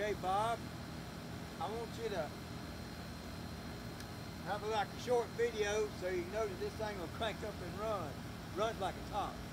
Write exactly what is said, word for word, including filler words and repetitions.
Okay, Bob, I want you to have like a short video so you know that this thing will crank up and run. Runs like a top.